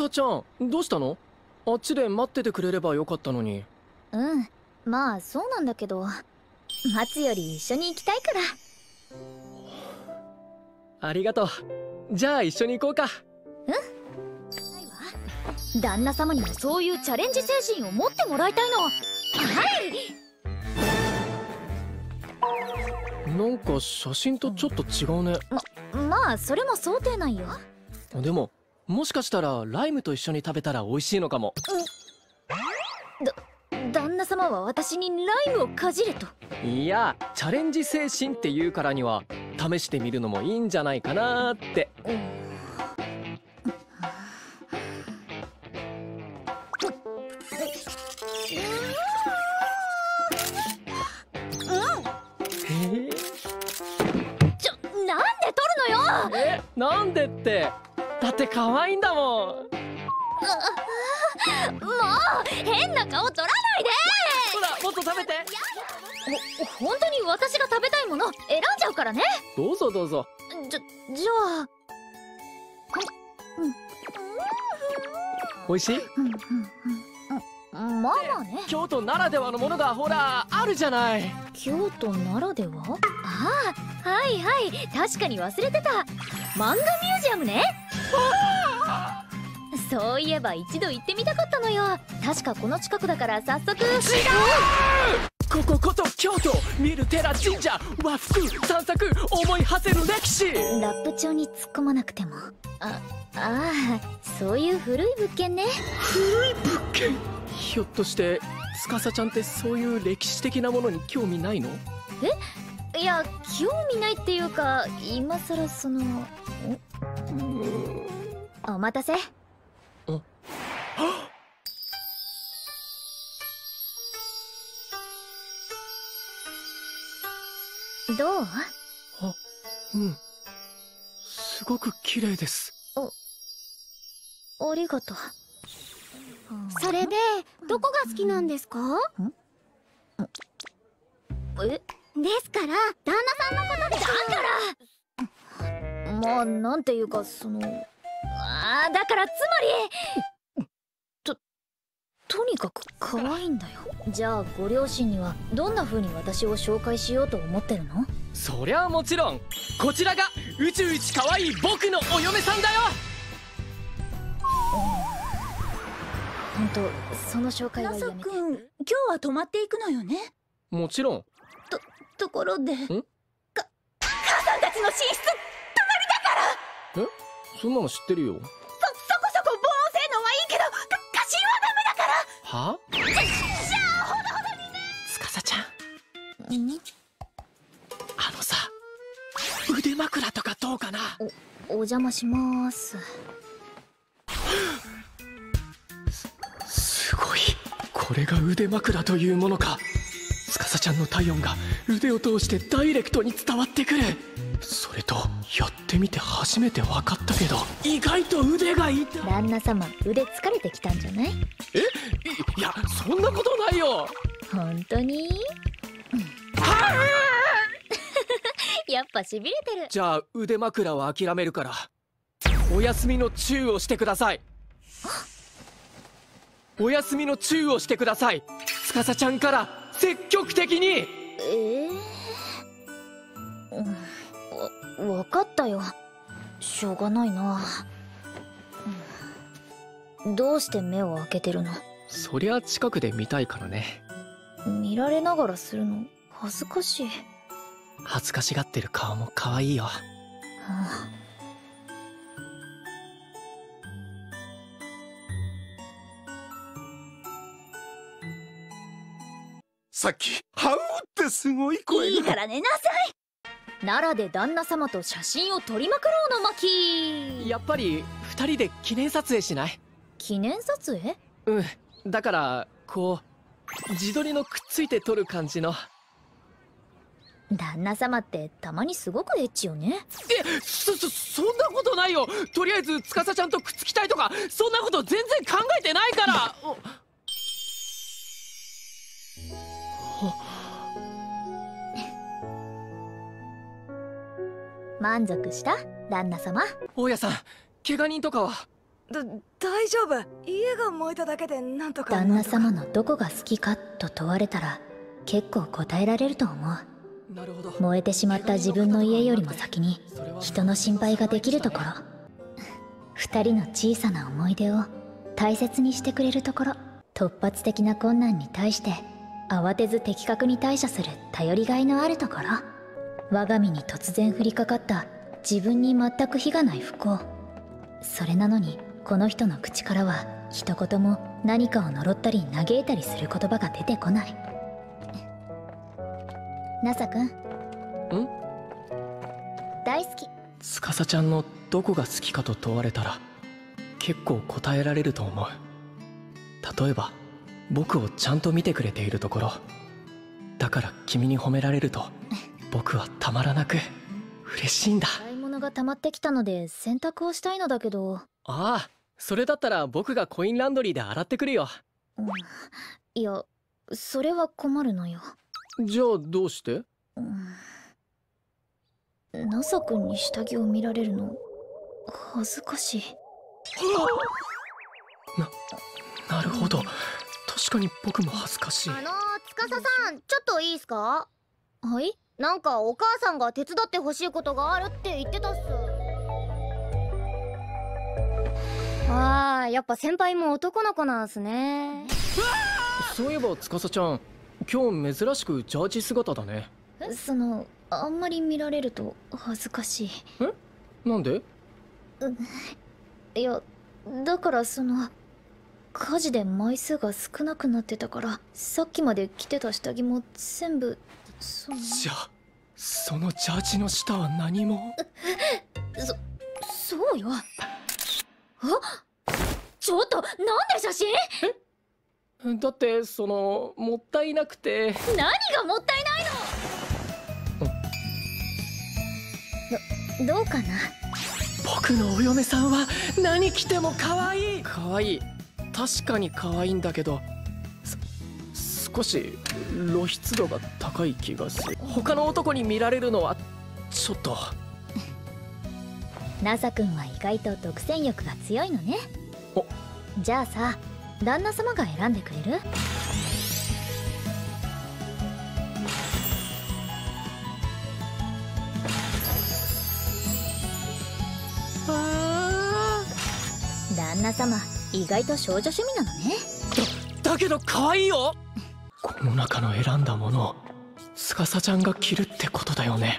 司ちゃん、どうしたの？あっちで待っててくれればよかったのに。 うん、まあそうなんだけど、待つより一緒に行きたいから。 ありがとう。じゃあ一緒に行こうか。 うん。旦那様にもそういうチャレンジ精神を持ってもらいたいの。はい。 なんか写真とちょっと違うね。 まあそれも想定内よ。 でももしかしたらライムと一緒に食べたら美味しいのかも。 旦那様は私にライムをかじれと？ いや、チャレンジ精神って言うからには試してみるのもいいんじゃないかなーって。 なんで取るのよ。 なんでって、だって可愛いんだもん。 もう変な顔取らないで。 ほら、もっと食べて。 本当に私が食べたいもの選んじゃうからね。 どうぞどうぞ。 じゃあ美味しい？ まあまあね。 京都ならではのものがほらあるじゃない。 京都ならでは？ああ、はいはい、確かに忘れてた。漫画ミュージアムね。そういえば一度行ってみたかったのよ。確かこの近くだから早速。違う！ こここと京都、見る寺神社、和服、散策、思い馳せる歴史。 ラップ帳に突っ込まなくても。ああ、そういう古い物件ね。 古い物件？ひょっとして司ちゃんってそういう歴史的なものに興味ないの？ いや、興味ないっていうか、今さらその。お待たせ。どう？ うん、すごく綺麗です。 ありがとう。 それでどこが好きなんですか？ですから、旦那さんのことで。 だからまあ、なんていうか、その。だからつまりとにかく可愛いんだよ。じゃあご両親にはどんな風に私を紹介しようと思ってるの？ そりゃもちろん、こちらが宇宙一可愛い僕のお嫁さんだよ。 本当、その紹介はやめて。 君、今日は泊まっていくのよね？ もちろん。 ところで、母さんたちの寝室隣だから。 そんなの知ってるよ。 そこそこ防音性能はいいけど、過信はダメだから。 は？じゃあほどほどにね。司ちゃん、あのさ、腕枕とかどうかな？ お邪魔します。 すごい。これが腕枕というものか。司ちゃんの体温が腕を通してダイレクトに伝わってくる。それとやってみて初めて分かったけど、意外と腕が痛い。 旦那様、腕疲れてきたんじゃない？ いや、そんなことないよ。 本当に？やっぱしびれてる。 じゃあ腕枕は諦めるから、お休みのチューをしてください。お休みのチューをしてください。司ちゃんから積極的に。 分かったよ。しょうがないな。どうして目を開けてるの？ そりゃ近くで見たいからね。 見られながらするの恥ずかしい。 恥ずかしがってる顔も可愛いよ。 さっきハウってすごい声が。 いいから寝なさい。 奈良で旦那様と写真を撮りまくろうの巻。 やっぱり2人で記念撮影しない？ 記念撮影？ だからこう自撮りのくっついて撮る感じの。 旦那様ってたまにすごくエッチよね。 そんなことないよ。とりあえず司ちゃんとくっつきたいとかそんなこと全然考えてないから。 満足した？旦那様。 大家さん、怪我人とかは？ 大丈夫。家が燃えただけでなんとか。 旦那様のどこが好きかと問われたら結構答えられると思う。 なるほど。 燃えてしまった自分の家よりも先に人の心配ができるところ、二人の小さな思い出を大切にしてくれるところ、突発的な困難に対して慌てず的確に対処する頼りがいのあるところ、我が身に突然降りかかった自分に全く非がない不幸。それなのにこの人の口からは一言も何かを呪ったり嘆いたりする言葉が出てこない。ナサ君、大好き。 司ちゃんのどこが好きかと問われたら結構答えられると思う。例えば僕をちゃんと見てくれているところ。だから君に褒められると僕はたまらなく嬉しいんだ。 買い物が溜まってきたので洗濯をしたいのだけど。 ああ、それだったら僕がコインランドリーで洗ってくるよ。 いや、それは困るのよ。 じゃあどうして？ ナサ君に下着を見られるの恥ずかしい。 なるほど、確かに僕も恥ずかしい。 司さん、ちょっといいっすか？ はい？ なんかお母さんが手伝ってほしいことがあるって言ってたっす。やっぱ先輩も男の子なんすね。 そういえば司ちゃん、今日珍しくジャージ姿だね。 あんまり見られると恥ずかしい。 なんで？ いや、だから火事で枚数が少なくなってたから、さっきまで着てた下着も全部じゃあそのジャージの下は何も。 そうよ。ちょっと、なんで写真？ だってもったいなくて。 何がもったいないの？どうかな。 僕のお嫁さんは何着ても可愛い。可愛い、確かに可愛いんだけど、少し露出度が高い気がする。他の男に見られるのはちょっと。 ナサ君は意外と独占欲が強いのね。じゃあさ、旦那様が選んでくれる？旦那様、意外と少女趣味なのね。 だけど可愛いよ。この中の選んだものを司ちゃんが着るってことだよね。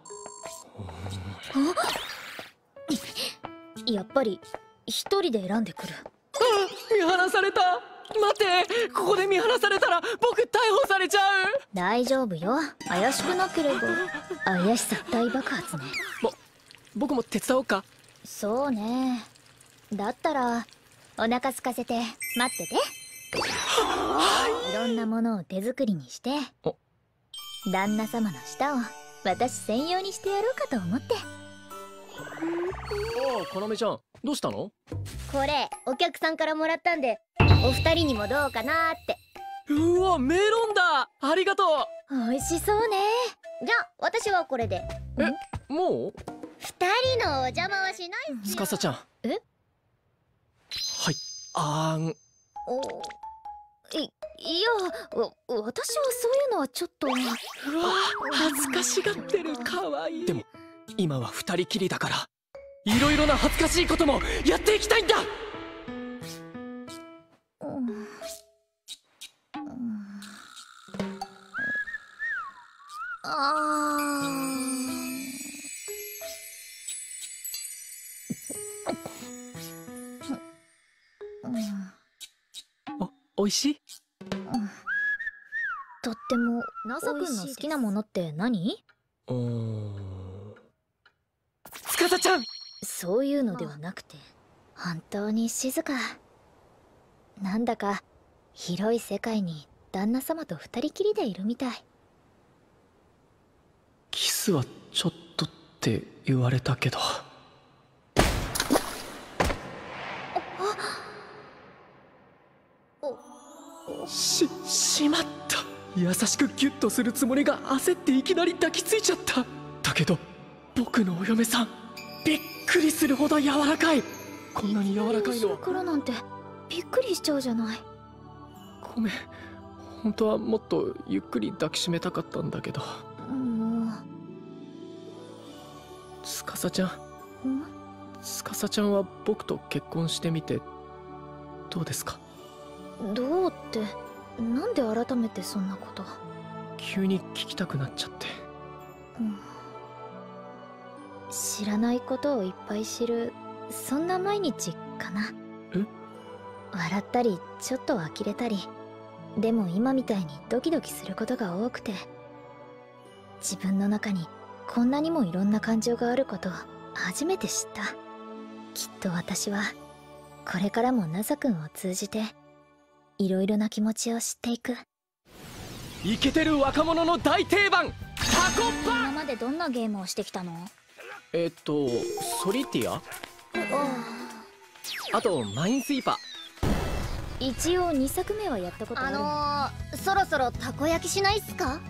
やっぱり一人で選んでくる。 見放された。待って、ここで見放されたら僕逮捕されちゃう。 大丈夫よ、怪しくなければ。怪しさ大爆発ね。 僕も手伝おうか。 そうね。だったらお腹空かせて待ってて。いろんなものを手作りにして旦那様の舌を私専用にしてやろうかと思って。 かなめちゃん、どうしたの？ これお客さんからもらったんで、お二人にもどうかなーって。 うわ、メロンだ。ありがとう。 美味しそうね。 じゃあ私はこれで。 もう？ 二人のお邪魔はしないっすよ。 司ちゃん。はい、 いや、私はそういうのはちょっと。 うわ、恥ずかしがってる。かわいい。でも今は二人きりだから、いろいろな恥ずかしいこともやっていきたいんだ。おいしい？ とっても。ナサ君の好きなものって何？ 司ちゃん、 そういうのではなくて、本当に静か。なんだか広い世界に旦那様と二人きりでいるみたい。 キスはちょっとって言われたけど。しまった。優しくギュッとするつもりが焦っていきなり抱きついちゃった。だけど僕のお嫁さん、びっくりするほど柔らかい。 こんなに柔らかいのは。 後ろからなんてびっくりしちゃうじゃない。 ごめん、本当はもっとゆっくり抱きしめたかったんだけど。 も司ちゃん、 う司ちゃんは僕と結婚してみてどうですか？ どうって、なんで改めてそんなこと。 急に聞きたくなっちゃって。 知らないことをいっぱい知る、そんな毎日かな。笑ったりちょっと呆れたり、でも今みたいにドキドキすることが多くて、自分の中にこんなにもいろんな感情があることを初めて知った。きっと私はこれからもナザくんを通じていろいろな気持ちを知っていく。 イケてる若者の大定番、タコパ。 今までどんなゲームをしてきたの？ ソリティア、あとマインスイーパー。 一応2作目はやったことある。 そろそろたこ焼きしないっすか？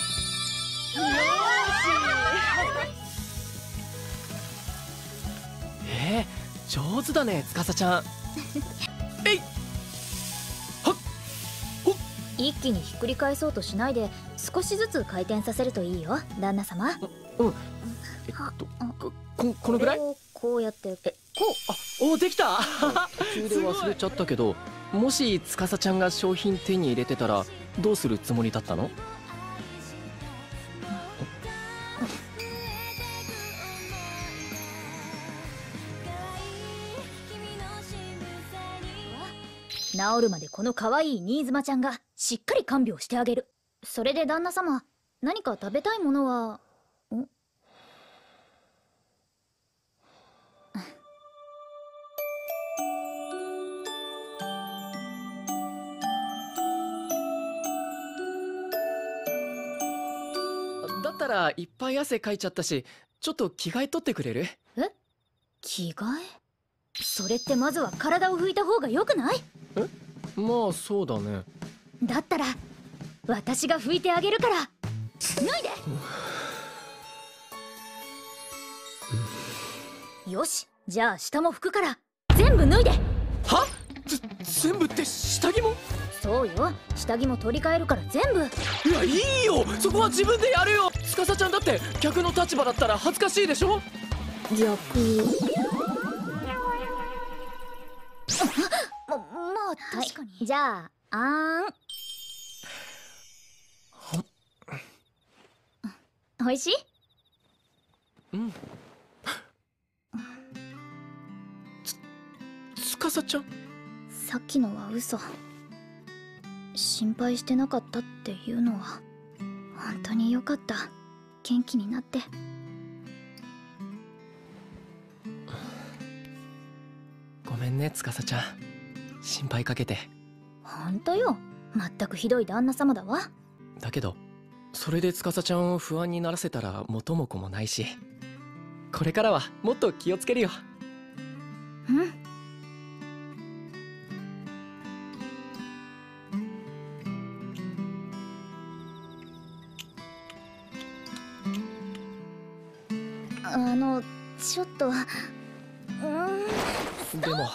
上手だね司ちゃん。えいはっほっ。 一気にひっくり返そうとしないで少しずつ回転させるといいよ、旦那様。 このぐらい？ こうやってできた。途中で忘れちゃったけど、もし司ちゃんが商品手に入れてたらどうするつもりだったの？ 治るまでこの可愛い新妻ちゃんがしっかり看病してあげる。それで旦那様、何か食べたいものは？ だったらいっぱい汗かいちゃったし、ちょっと着替え取ってくれる？ 着替え？それってまずは体を拭いた方がよくない？ まあそうだね。 だったら私が拭いてあげるから脱いで。よし、じゃあ下も拭くから全部脱いで。 は？全部って下着も？ そうよ、下着も取り替えるから全部。 いや、いいよ、そこは自分でやるよ。司ちゃんだって逆の立場だったら恥ずかしいでしょ？ 逆。まあ確かに。じゃあおいしい？ 司ちゃん、 さっきのは嘘。心配してなかったっていうのは本当によかった。元気になって。 ごめんね司ちゃん、心配かけて。 本当よ、全くひどい旦那様だわ。 だけどそれで司ちゃんを不安にならせたら元も子もないし、これからはもっと気をつけるよ。 ちょっとでも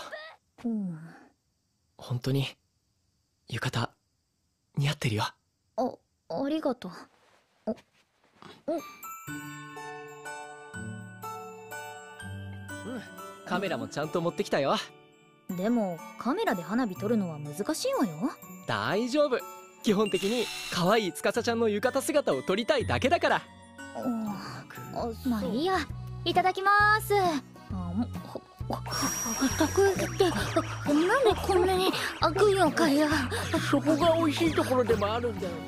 本当に浴衣似合ってるよ。 ありがとう。 カメラもちゃんと持ってきたよ。 でもカメラで花火撮るのは難しいわよ。 大丈夫、基本的に可愛い司ちゃんの浴衣姿を撮りたいだけだから。 まあいいや、いただきまーす。たこ焼きってなんでこんなに悪いのかや。 そこが美味しいところでもあるんだよ。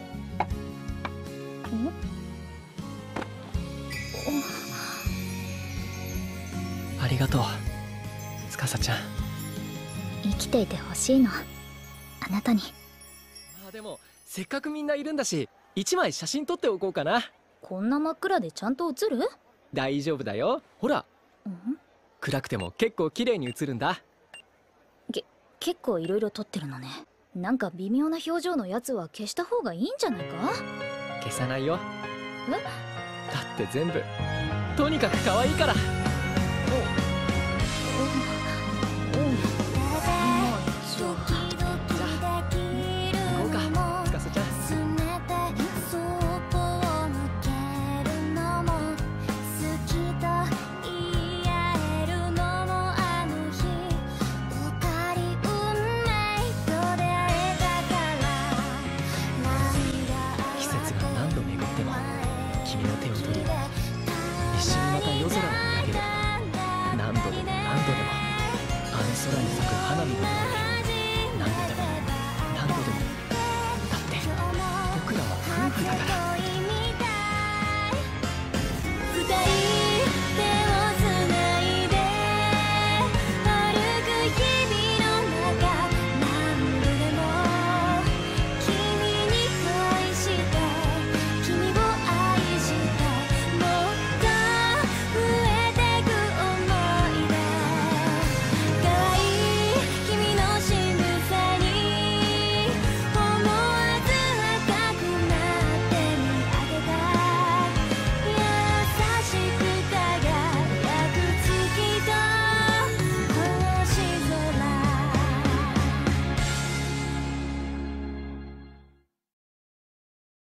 ありがとう司ちゃん。 生きていてほしいの、あなたに。 まあでもせっかくみんないるんだし、1枚写真撮っておこうかな。 こんな真っ暗でちゃんと写る？ 大丈夫だよ、ほら。暗くても結構綺麗に写るんだ。 結構いろいろ撮ってるのね。なんか微妙な表情のやつは消した方がいいんじゃないか？ 消さないよ。だって全部とにかく可愛いから。 君の手を取り一緒にまた夜空を見上げる。何度でも何度でもあの空に咲く花火のように